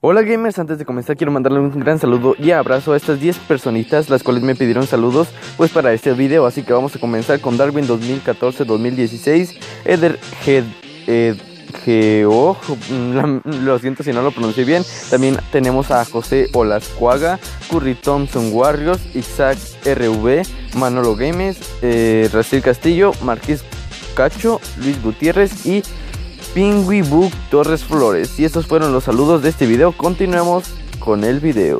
Hola gamers, antes de comenzar quiero mandarle un gran saludo y abrazo a estas 10 personitas las cuales me pidieron saludos pues para este video, así que vamos a comenzar con Darwin 2014-2016, Eder Geo, lo siento si no lo pronuncié bien. También tenemos a José Olascuaga, Curry Thompson Warriors, Isaac RV, Manolo Games, Raciel Castillo, Marqués Cacho, Luis Gutiérrez y Pingui Book Torres Flores. Y estos fueron los saludos de este video. Continuemos con el video.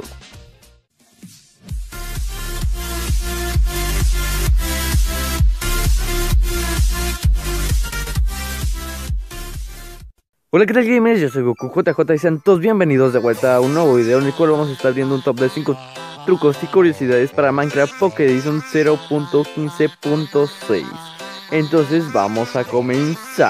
Hola, ¿qué tal gamers? Yo soy Goku JJ y sean todos bienvenidos de vuelta a un nuevo video en el cual vamos a estar viendo un top de 5 trucos y curiosidades para Minecraft Pocket Edition 0.15.6. Entonces vamos a comenzar.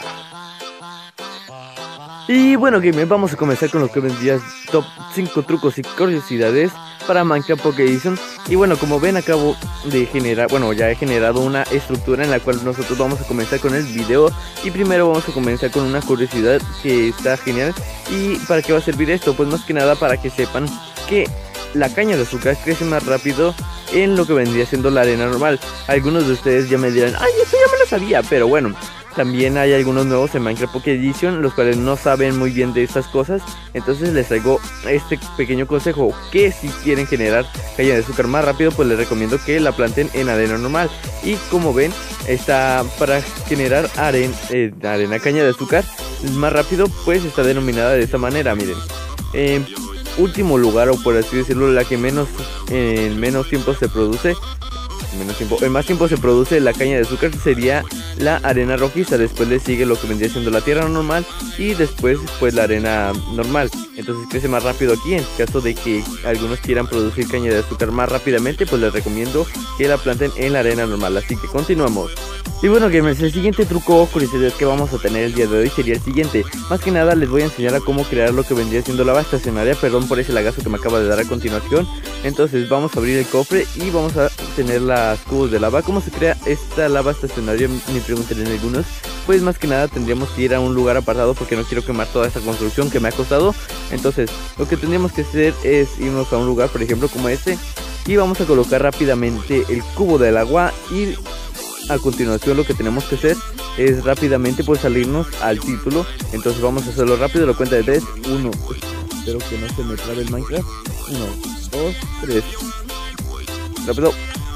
Y bueno gamers, vamos a comenzar con lo que vendría top 5 trucos y curiosidades para Minecraft Pocket Edition. Y bueno, como ven acabo de generar, ya he generado una estructura en la cual nosotros vamos a comenzar con el video. Y primero vamos a comenzar con una curiosidad que está genial. ¿Y para qué va a servir esto? Pues más que nada para que sepan que la caña de azúcar crece más rápido en lo que vendría siendo la arena normal. Algunos de ustedes ya me dirán, ay, esto ya me lo sabía, pero bueno, también hay algunos nuevos en Minecraft Pocket Edition, los cuales no saben muy bien de estas cosas. Entonces les traigo este pequeño consejo, que si quieren generar caña de azúcar más rápido, pues les recomiendo que la planten en arena normal. Y como ven, está para generar arena caña de azúcar más rápido, pues está denominada de esta manera, miren. En último lugar, o por así decirlo, la que en menos tiempo se produce. En más tiempo se produce la caña de azúcar sería la arena rojiza. Después le sigue lo que vendría siendo la tierra normal y después pues la arena normal. Entonces crece más rápido aquí. En caso de que algunos quieran producir caña de azúcar más rápidamente, pues les recomiendo que la planten en la arena normal. Así que continuamos. Y bueno gamers, el siguiente truco o curiosidad que vamos a tener el día de hoy sería el siguiente. Más que nada les voy a enseñar a cómo crear lo que vendría siendo lava estacionaria. Perdón por ese lagazo que me acaba de dar a continuación. Entonces vamos a abrir el cofre y vamos a tener las cubos de lava. ¿Cómo se crea esta lava estacionaria? Me preguntan en algunos. Pues más que nada tendríamos que ir a un lugar apartado porque no quiero quemar toda esta construcción que me ha costado. Entonces lo que tendríamos que hacer es irnos a un lugar, por ejemplo como este, y vamos a colocar rápidamente el cubo del agua. Y a continuación lo que tenemos que hacer es rápidamente pues salirnos al título. Entonces vamos a hacerlo rápido, lo cuenta de 3, 1, espero que no se me trabe el Minecraft, 1, 2, 3, rápido.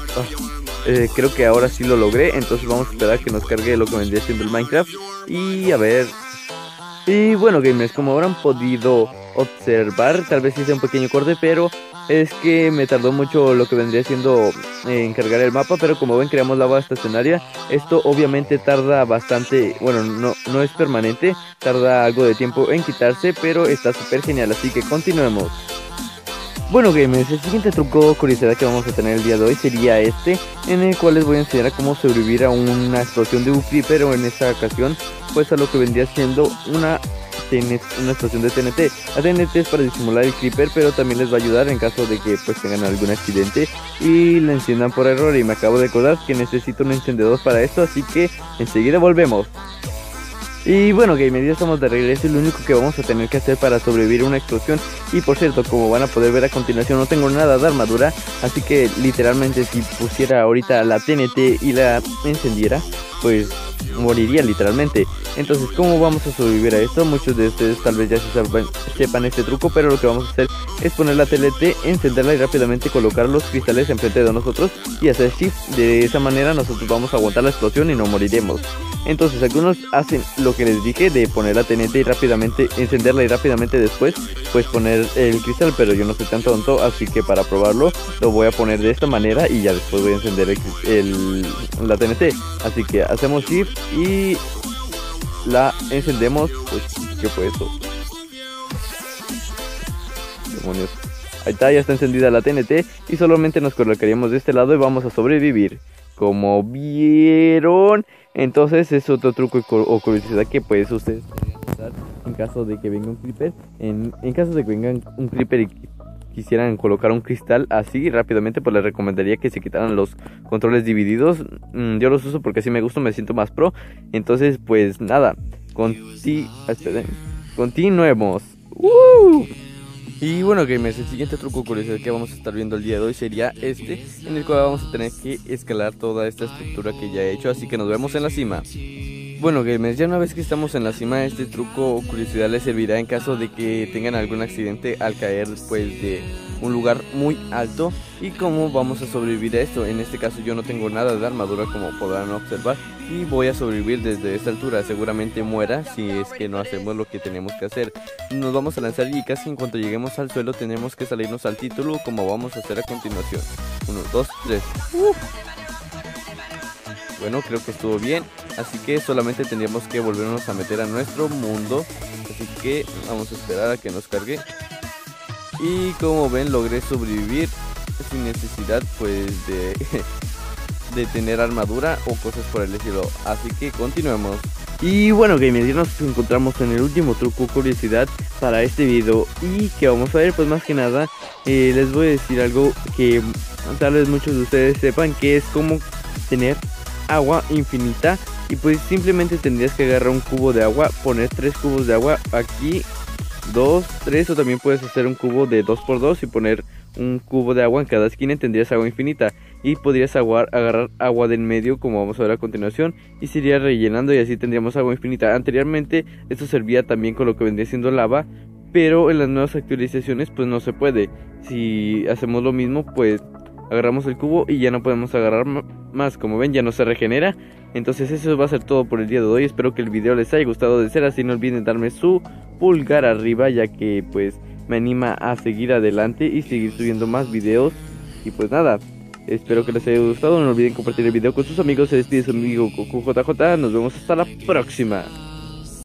Creo que ahora sí lo logré. Entonces vamos a esperar que nos cargue lo que vendría siendo el Minecraft. Y a ver. Y bueno gamers, como habrán podido observar, tal vez hice un pequeño corte, pero es que me tardó mucho lo que vendría siendo en cargar el mapa. Pero como ven, creamos lava estacionaria. Esto obviamente tarda bastante, bueno, no es permanente, tarda algo de tiempo en quitarse, pero está súper genial, así que continuemos. Bueno gamers, el siguiente truco o curiosidad que vamos a tener el día de hoy sería este, en el cual les voy a enseñar a cómo sobrevivir a una explosión de un creeper, o en esta ocasión pues a lo que vendría siendo una explosión de TNT. La TNT es para disimular el creeper, pero también les va a ayudar en caso de que pues tengan algún accidente y la enciendan por error. Y me acabo de acordar que necesito un encendedor para esto, así que enseguida volvemos. Y bueno gamers, ya estamos de regreso y lo único que vamos a tener que hacer para sobrevivir a una explosión. Y por cierto, como van a poder ver a continuación, no tengo nada de armadura, así que literalmente si pusiera ahorita la TNT y la encendiera, pues moriría literalmente. Entonces, ¿cómo vamos a sobrevivir a esto? Muchos de ustedes tal vez ya sepan este truco, pero lo que vamos a hacer es poner la TNT, encenderla y rápidamente colocar los cristales enfrente de nosotros y hacer shift. De esa manera nosotros vamos a aguantar la explosión y no moriremos. Entonces algunos hacen lo que les dije de poner la TNT y rápidamente encenderla y rápidamente después pues poner el cristal, pero yo no soy tan tonto, así que para probarlo lo voy a poner de esta manera y ya después voy a encender la TNT. Así que hacemos shift y la encendemos. Pues, ¿qué fue eso? Demonios. Ahí está, ya está encendida la TNT y solamente nos colocaríamos de este lado y vamos a sobrevivir. Como vieron, entonces es otro truco o curiosidad que pues ustedes pueden usar en caso de que venga un creeper. En caso de que venga un creeper y quisieran colocar un cristal así rápidamente, pues les recomendaría que se quitaran los controles divididos. Yo los uso porque así me gusta, me siento más pro. Entonces pues nada, continuemos. Y bueno, gamers, el siguiente truco curioso que vamos a estar viendo el día de hoy sería este, en el cual vamos a tener que escalar toda esta estructura que ya he hecho, así que nos vemos en la cima. Bueno, gamers, ya una vez que estamos en la cima, este truco o curiosidad les servirá en caso de que tengan algún accidente al caer pues de un lugar muy alto. Y cómo vamos a sobrevivir a esto. En este caso yo no tengo nada de armadura, como podrán observar, y voy a sobrevivir desde esta altura. Seguramente muera si es que no hacemos lo que tenemos que hacer. Nos vamos a lanzar y casi en cuanto lleguemos al suelo tenemos que salirnos al título, como vamos a hacer a continuación. 1, 2, 3. Bueno, creo que estuvo bien, así que solamente tendríamos que volvernos a meter a nuestro mundo. Así que vamos a esperar a que nos cargue. Y como ven, logré sobrevivir sin necesidad pues de tener armadura o cosas por el estilo. Así que continuemos. Y bueno, gamers, ya nos encontramos en el último truco curiosidad para este video. Y que vamos a ver, pues más que nada les voy a decir algo que tal vez muchos de ustedes sepan, que es cómo tener agua infinita. Y pues simplemente tendrías que agarrar un cubo de agua, poner 3 cubos de agua aquí, 2, 3, o también puedes hacer un cubo de 2×2 y poner un cubo de agua en cada esquina y tendrías agua infinita. Y podrías agarrar agua del medio, como vamos a ver a continuación, y se iría rellenando y así tendríamos agua infinita. Anteriormente esto servía también con lo que vendría siendo lava, pero en las nuevas actualizaciones pues no se puede. Si hacemos lo mismo, pues agarramos el cubo y ya no podemos agarrar más. Como ven, ya no se regenera. Entonces eso va a ser todo por el día de hoy. Espero que el video les haya gustado. De ser así, no olviden darme su pulgar arriba, ya que pues me anima a seguir adelante y seguir subiendo más videos. Y pues nada, espero que les haya gustado. No olviden compartir el video con sus amigos. Se despide su amigo CocuJJ. Nos vemos hasta la próxima.